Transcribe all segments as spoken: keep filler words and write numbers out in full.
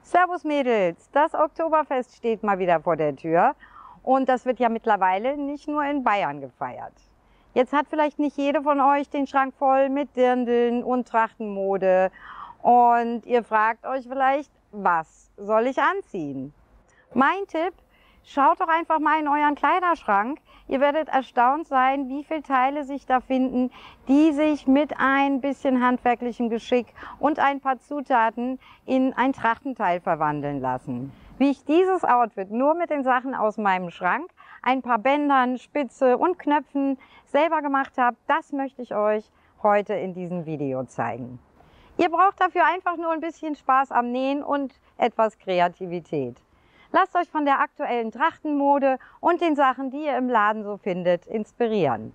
Servus Mädels, das Oktoberfest steht mal wieder vor der Tür und das wird ja mittlerweile nicht nur in Bayern gefeiert. Jetzt hat vielleicht nicht jede von euch den Schrank voll mit Dirndln und Trachtenmode und ihr fragt euch vielleicht, was soll ich anziehen? Mein Tipp: Schaut doch einfach mal in euren Kleiderschrank. Ihr werdet erstaunt sein, wie viele Teile sich da finden, die sich mit ein bisschen handwerklichem Geschick und ein paar Zutaten in ein Trachtenteil verwandeln lassen. Wie ich dieses Outfit nur mit den Sachen aus meinem Schrank, ein paar Bändern, Spitze und Knöpfen selber gemacht habe, das möchte ich euch heute in diesem Video zeigen. Ihr braucht dafür einfach nur ein bisschen Spaß am Nähen und etwas Kreativität. Lasst euch von der aktuellen Trachtenmode und den Sachen, die ihr im Laden so findet, inspirieren.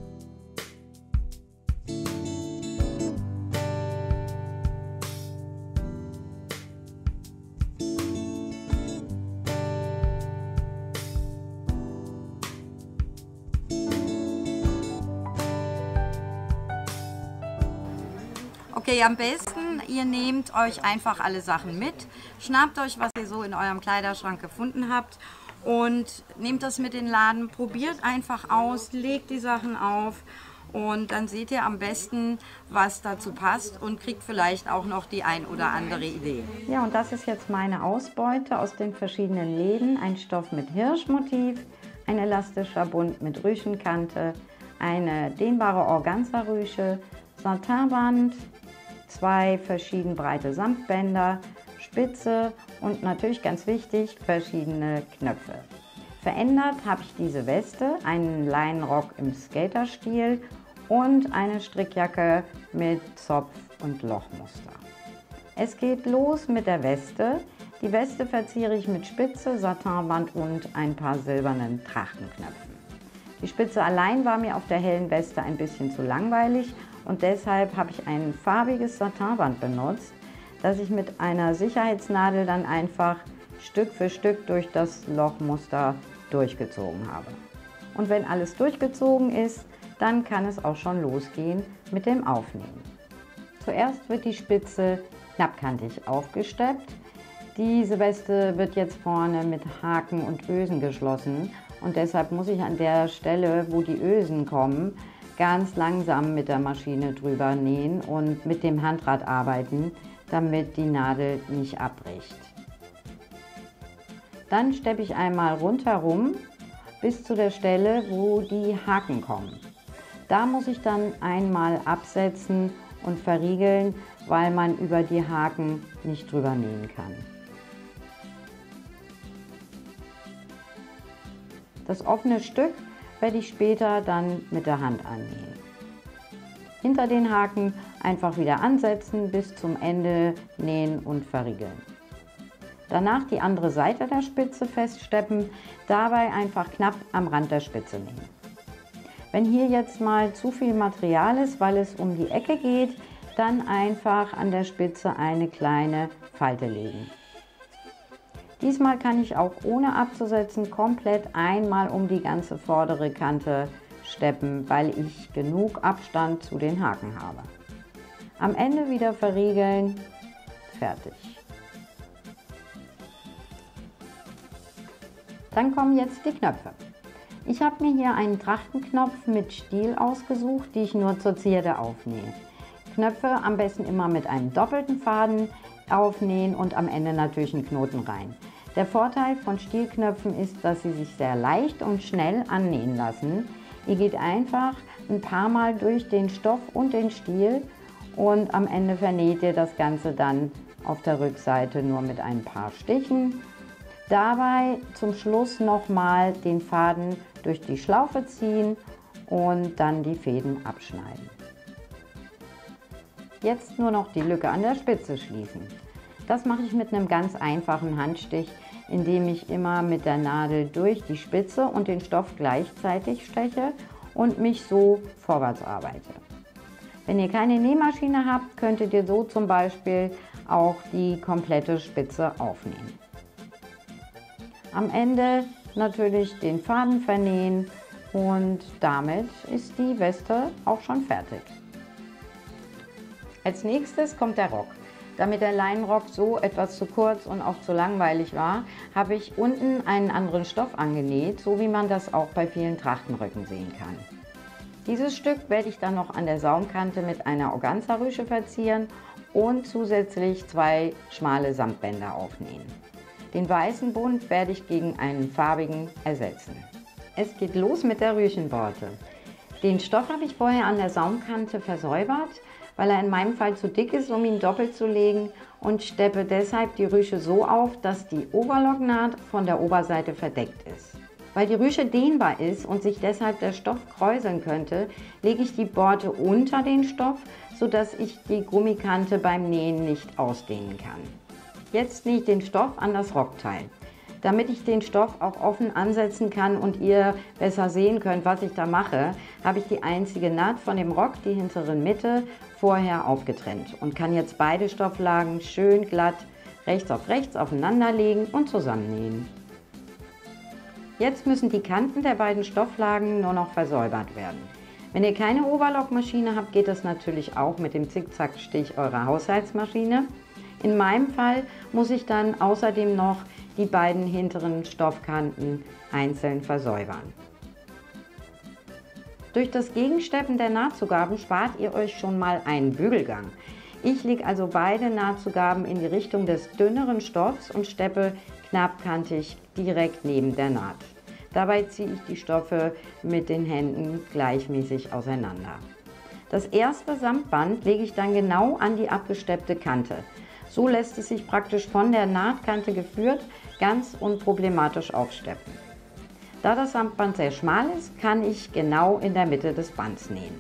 Okay, am besten, ihr nehmt euch einfach alle Sachen mit, schnappt euch, was ihr so in eurem Kleiderschrank gefunden habt und nehmt das mit in den Laden, probiert einfach aus, legt die Sachen auf und dann seht ihr am besten, was dazu passt und kriegt vielleicht auch noch die ein oder andere Idee. Ja, und das ist jetzt meine Ausbeute aus den verschiedenen Läden. Ein Stoff mit Hirschmotiv, ein elastischer Bund mit Rüschenkante, eine dehnbare Organza-Rüsche, Satinband, zwei verschieden breite Samtbänder, Spitze und natürlich ganz wichtig, verschiedene Knöpfe. Verändert habe ich diese Weste, einen Leinenrock im Skaterstil und eine Strickjacke mit Zopf- und Lochmuster. Es geht los mit der Weste. Die Weste verziere ich mit Spitze, Satinband und ein paar silbernen Trachtenknöpfen. Die Spitze allein war mir auf der hellen Weste ein bisschen zu langweilig und deshalb habe ich ein farbiges Satinband benutzt, das ich mit einer Sicherheitsnadel dann einfach Stück für Stück durch das Lochmuster durchgezogen habe. Und wenn alles durchgezogen ist, dann kann es auch schon losgehen mit dem Aufnähen. Zuerst wird die Spitze knappkantig aufgesteppt. Diese Weste wird jetzt vorne mit Haken und Ösen geschlossen und deshalb muss ich an der Stelle, wo die Ösen kommen, ganz langsam mit der Maschine drüber nähen und mit dem Handrad arbeiten, damit die Nadel nicht abbricht. Dann steppe ich einmal rundherum bis zu der Stelle, wo die Haken kommen. Da muss ich dann einmal absetzen und verriegeln, weil man über die Haken nicht drüber nähen kann. Das offene Stück werde ich später dann mit der Hand annähen. Hinter den Haken einfach wieder ansetzen, bis zum Ende nähen und verriegeln. Danach die andere Seite der Spitze feststeppen, dabei einfach knapp am Rand der Spitze nähen. Wenn hier jetzt mal zu viel Material ist, weil es um die Ecke geht, dann einfach an der Spitze eine kleine Falte legen. Diesmal kann ich auch ohne abzusetzen komplett einmal um die ganze vordere Kante steppen, weil ich genug Abstand zu den Haken habe. Am Ende wieder verriegeln, fertig. Dann kommen jetzt die Knöpfe. Ich habe mir hier einen Trachtenknopf mit Stiel ausgesucht, die ich nur zur Zierde aufnähe. Knöpfe am besten immer mit einem doppelten Faden aufnähen und am Ende natürlich einen Knoten rein. Der Vorteil von Stielknöpfen ist, dass sie sich sehr leicht und schnell annähen lassen. Ihr geht einfach ein paar Mal durch den Stoff und den Stiel und am Ende vernäht ihr das Ganze dann auf der Rückseite nur mit ein paar Stichen. Dabei zum Schluss nochmal den Faden durch die Schlaufe ziehen und dann die Fäden abschneiden. Jetzt nur noch die Lücke an der Spitze schließen. Das mache ich mit einem ganz einfachen Handstich, indem ich immer mit der Nadel durch die Spitze und den Stoff gleichzeitig steche und mich so vorwärts arbeite. Wenn ihr keine Nähmaschine habt, könntet ihr so zum Beispiel auch die komplette Spitze aufnähen. Am Ende natürlich den Faden vernähen und damit ist die Weste auch schon fertig. Als nächstes kommt der Rock. Damit der Leinenrock so etwas zu kurz und auch zu langweilig war, habe ich unten einen anderen Stoff angenäht, so wie man das auch bei vielen Trachtenröcken sehen kann. Dieses Stück werde ich dann noch an der Saumkante mit einer Organza-Rüsche verzieren und zusätzlich zwei schmale Samtbänder aufnähen. Den weißen Bund werde ich gegen einen farbigen ersetzen. Es geht los mit der Rüschenborte. Den Stoff habe ich vorher an der Saumkante versäubert, weil er in meinem Fall zu dick ist, um ihn doppelt zu legen, und steppe deshalb die Rüsche so auf, dass die Overlocknaht von der Oberseite verdeckt ist. Weil die Rüsche dehnbar ist und sich deshalb der Stoff kräuseln könnte, lege ich die Borte unter den Stoff, sodass ich die Gummikante beim Nähen nicht ausdehnen kann. Jetzt nähe ich den Stoff an das Rockteil. Damit ich den Stoff auch offen ansetzen kann und ihr besser sehen könnt, was ich da mache, habe ich die einzige Naht von dem Rock, die hintere Mitte, vorher aufgetrennt und kann jetzt beide Stofflagen schön glatt rechts auf rechts aufeinander legen und zusammennähen. Jetzt müssen die Kanten der beiden Stofflagen nur noch versäubert werden. Wenn ihr keine Overlockmaschine habt, geht das natürlich auch mit dem Zickzackstich eurer Haushaltsmaschine. In meinem Fall muss ich dann außerdem noch die beiden hinteren Stoffkanten einzeln versäubern. Durch das Gegensteppen der Nahtzugaben spart ihr euch schon mal einen Bügelgang. Ich lege also beide Nahtzugaben in die Richtung des dünneren Stoffs und steppe knappkantig direkt neben der Naht. Dabei ziehe ich die Stoffe mit den Händen gleichmäßig auseinander. Das erste Samtband lege ich dann genau an die abgesteppte Kante. So lässt es sich praktisch von der Nahtkante geführt ganz unproblematisch aufsteppen. Da das Samtband sehr schmal ist, kann ich genau in der Mitte des Bands nähen.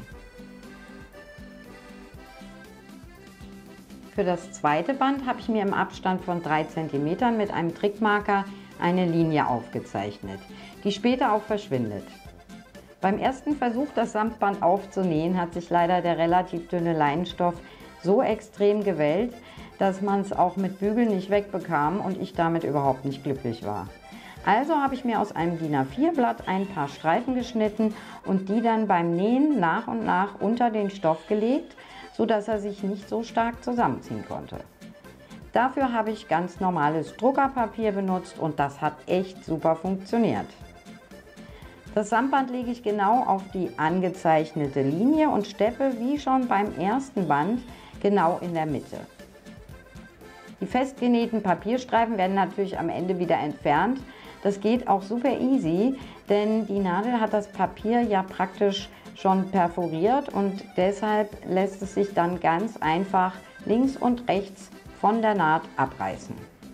Für das zweite Band habe ich mir im Abstand von drei Zentimeter mit einem Trickmarker eine Linie aufgezeichnet, die später auch verschwindet. Beim ersten Versuch, das Samtband aufzunähen, hat sich leider der relativ dünne Leinenstoff so extrem gewellt, dass man es auch mit Bügeln nicht wegbekam und ich damit überhaupt nicht glücklich war. Also habe ich mir aus einem DIN A vier Blatt ein paar Streifen geschnitten und die dann beim Nähen nach und nach unter den Stoff gelegt, sodass er sich nicht so stark zusammenziehen konnte. Dafür habe ich ganz normales Druckerpapier benutzt und das hat echt super funktioniert. Das Samtband lege ich genau auf die angezeichnete Linie und steppe wie schon beim ersten Band genau in der Mitte. Die festgenähten Papierstreifen werden natürlich am Ende wieder entfernt. Das geht auch super easy, denn die Nadel hat das Papier ja praktisch schon perforiert und deshalb lässt es sich dann ganz einfach links und rechts von der Naht abreißen.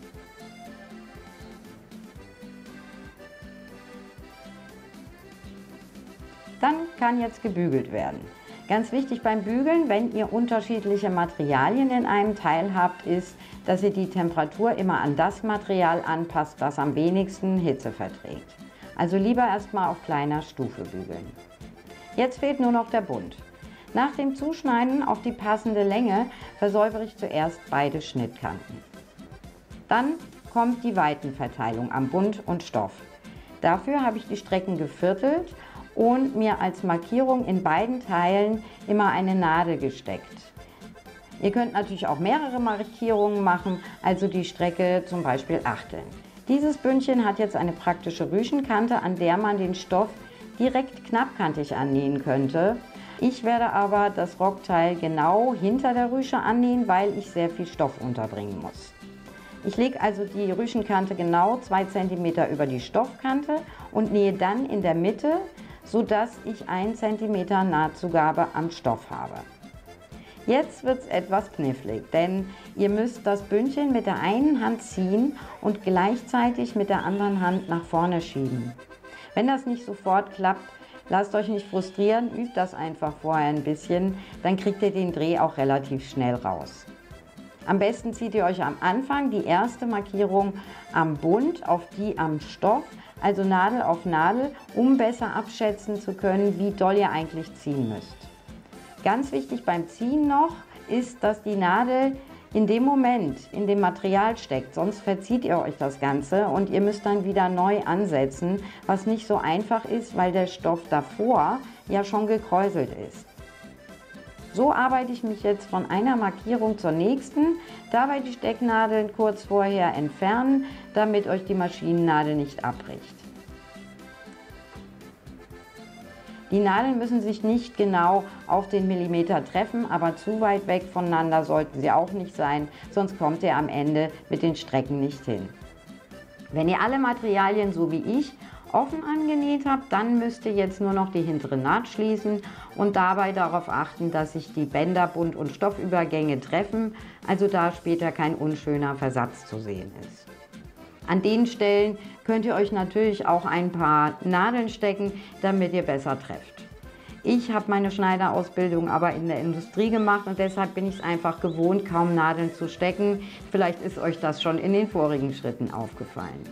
Dann kann jetzt gebügelt werden. Ganz wichtig beim Bügeln, wenn ihr unterschiedliche Materialien in einem Teil habt, ist, dass ihr die Temperatur immer an das Material anpasst, das am wenigsten Hitze verträgt. Also lieber erstmal auf kleiner Stufe bügeln. Jetzt fehlt nur noch der Bund. Nach dem Zuschneiden auf die passende Länge versäubere ich zuerst beide Schnittkanten. Dann kommt die Weitenverteilung am Bund und Stoff. Dafür habe ich die Strecken geviertelt und mir als Markierung in beiden Teilen immer eine Nadel gesteckt. Ihr könnt natürlich auch mehrere Markierungen machen, also die Strecke zum Beispiel achteln. Dieses Bündchen hat jetzt eine praktische Rüschenkante, an der man den Stoff direkt knappkantig annähen könnte. Ich werde aber das Rockteil genau hinter der Rüsche annähen, weil ich sehr viel Stoff unterbringen muss. Ich lege also die Rüschenkante genau zwei Zentimeter über die Stoffkante und nähe dann in der Mitte, sodass ich einen Zentimeter Nahtzugabe am Stoff habe. Jetzt wird es etwas knifflig, denn ihr müsst das Bündchen mit der einen Hand ziehen und gleichzeitig mit der anderen Hand nach vorne schieben. Wenn das nicht sofort klappt, lasst euch nicht frustrieren, übt das einfach vorher ein bisschen, dann kriegt ihr den Dreh auch relativ schnell raus. Am besten zieht ihr euch am Anfang die erste Markierung am Bund auf die am Stoff, also Nadel auf Nadel, um besser abschätzen zu können, wie doll ihr eigentlich ziehen müsst. Ganz wichtig beim Ziehen noch ist, dass die Nadel in dem Moment in dem Material steckt, sonst verzieht ihr euch das Ganze und ihr müsst dann wieder neu ansetzen, was nicht so einfach ist, weil der Stoff davor ja schon gekräuselt ist. So arbeite ich mich jetzt von einer Markierung zur nächsten, dabei die Stecknadeln kurz vorher entfernen, damit euch die Maschinennadel nicht abbricht. Die Nadeln müssen sich nicht genau auf den Millimeter treffen, aber zu weit weg voneinander sollten sie auch nicht sein, sonst kommt ihr am Ende mit den Strecken nicht hin. Wenn ihr alle Materialien so wie ich offen angenäht habt, dann müsst ihr jetzt nur noch die hintere Naht schließen und dabei darauf achten, dass sich die Bänder, Bund- und Stoffübergänge treffen, also da später kein unschöner Versatz zu sehen ist. An den Stellen könnt ihr euch natürlich auch ein paar Nadeln stecken, damit ihr besser trefft. Ich habe meine Schneiderausbildung aber in der Industrie gemacht und deshalb bin ich es einfach gewohnt, kaum Nadeln zu stecken. Vielleicht ist euch das schon in den vorigen Schritten aufgefallen.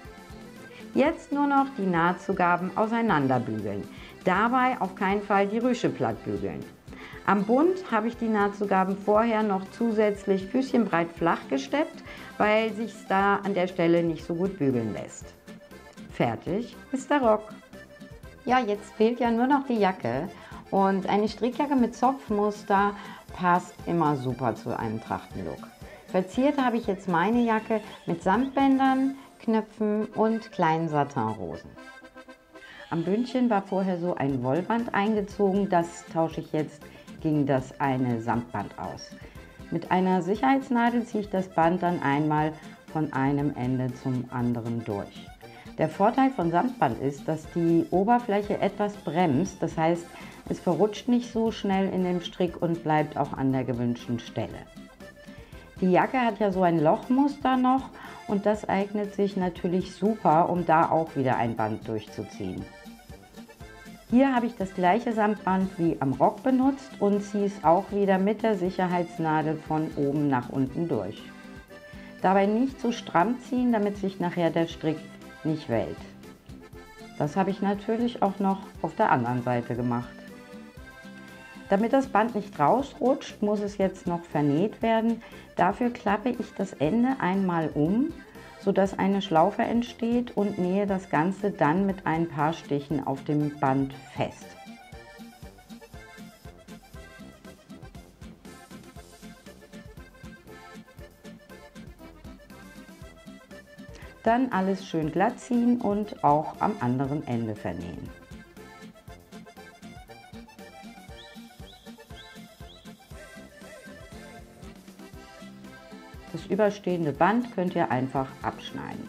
Jetzt nur noch die Nahtzugaben auseinanderbügeln. Dabei auf keinen Fall die Rüsche platt bügeln. Am Bund habe ich die Nahtzugaben vorher noch zusätzlich füßchenbreit flach gesteppt, weil sich es da an der Stelle nicht so gut bügeln lässt. Fertig ist der Rock. Ja, jetzt fehlt ja nur noch die Jacke und eine Strickjacke mit Zopfmuster passt immer super zu einem Trachtenlook. Verziert habe ich jetzt meine Jacke mit Samtbändern, Knöpfen und kleinen Satinrosen. Am Bündchen war vorher so ein Wollband eingezogen, das tausche ich jetzt gegen das eine Samtband aus. Mit einer Sicherheitsnadel ziehe ich das Band dann einmal von einem Ende zum anderen durch. Der Vorteil von Samtband ist, dass die Oberfläche etwas bremst, das heißt, es verrutscht nicht so schnell in dem Strick und bleibt auch an der gewünschten Stelle. Die Jacke hat ja so ein Lochmuster noch und das eignet sich natürlich super, um da auch wieder ein Band durchzuziehen. Hier habe ich das gleiche Samtband wie am Rock benutzt und ziehe es auch wieder mit der Sicherheitsnadel von oben nach unten durch. Dabei nicht so stramm ziehen, damit sich nachher der Strick nicht wellt. Das habe ich natürlich auch noch auf der anderen Seite gemacht. Damit das Band nicht rausrutscht, muss es jetzt noch vernäht werden. Dafür klappe ich das Ende einmal um, sodass eine Schlaufe entsteht und nähe das Ganze dann mit ein paar Stichen auf dem Band fest. Dann alles schön glatt ziehen und auch am anderen Ende vernähen. Das überstehende Band könnt ihr einfach abschneiden.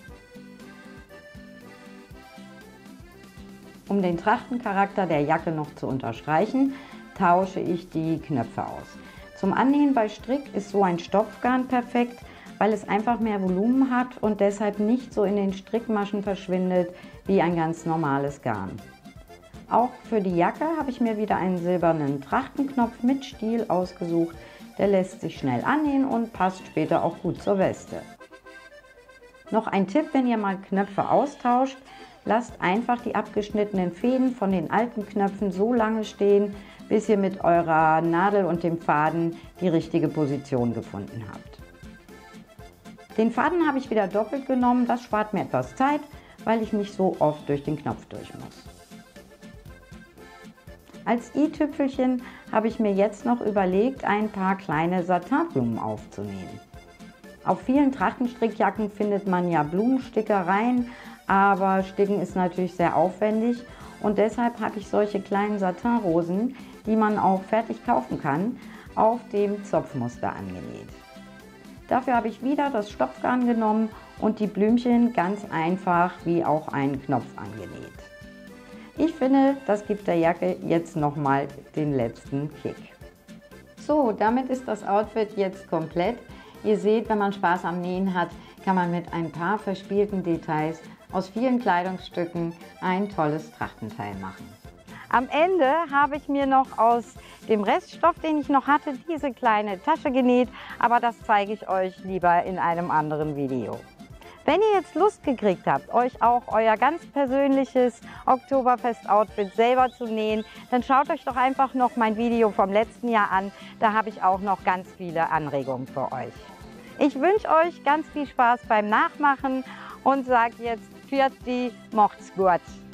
Um den Trachtencharakter der Jacke noch zu unterstreichen, tausche ich die Knöpfe aus. Zum Annähen bei Strick ist so ein Stopfgarn perfekt, weil es einfach mehr Volumen hat und deshalb nicht so in den Strickmaschen verschwindet wie ein ganz normales Garn. Auch für die Jacke habe ich mir wieder einen silbernen Trachtenknopf mit Stiel ausgesucht. Der lässt sich schnell annähen und passt später auch gut zur Weste. Noch ein Tipp, wenn ihr mal Knöpfe austauscht, lasst einfach die abgeschnittenen Fäden von den alten Knöpfen so lange stehen, bis ihr mit eurer Nadel und dem Faden die richtige Position gefunden habt. Den Faden habe ich wieder doppelt genommen, das spart mir etwas Zeit, weil ich nicht so oft durch den Knopf durch muss. Als i-Tüpfelchen habe ich mir jetzt noch überlegt, ein paar kleine Satinblumen aufzunähen. Auf vielen Trachtenstrickjacken findet man ja Blumenstickereien, aber Sticken ist natürlich sehr aufwendig und deshalb habe ich solche kleinen Satinrosen, die man auch fertig kaufen kann, auf dem Zopfmuster angenäht. Dafür habe ich wieder das Stopfgarn genommen und die Blümchen ganz einfach wie auch einen Knopf angenäht. Ich finde, das gibt der Jacke jetzt nochmal den letzten Kick. So, damit ist das Outfit jetzt komplett. Ihr seht, wenn man Spaß am Nähen hat, kann man mit ein paar verspielten Details aus vielen Kleidungsstücken ein tolles Trachtenteil machen. Am Ende habe ich mir noch aus dem Reststoff, den ich noch hatte, diese kleine Tasche genäht, aber das zeige ich euch lieber in einem anderen Video. Wenn ihr jetzt Lust gekriegt habt, euch auch euer ganz persönliches Oktoberfest-Outfit selber zu nähen, dann schaut euch doch einfach noch mein Video vom letzten Jahr an. Da habe ich auch noch ganz viele Anregungen für euch. Ich wünsche euch ganz viel Spaß beim Nachmachen und sage jetzt Pfiat, macht's gut.